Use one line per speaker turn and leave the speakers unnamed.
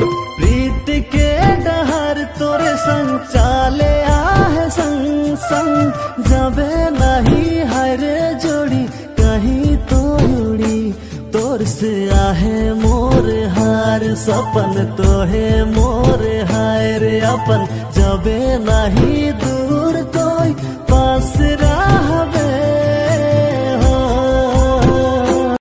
प्रीत के डहर तोरे संग चाले आहे संग संग जबे नहीं हरे जोड़ी कहीं तो उड़ी तोर से आहे मोर हार सपन तो है मोर हाय रे अपन जबे नहीं दूर कोई पास रह